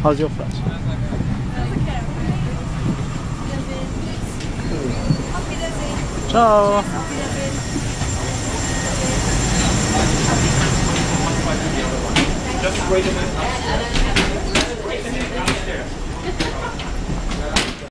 How's your flat? Ciao! Just wait a minute. Wait a minute downstairs.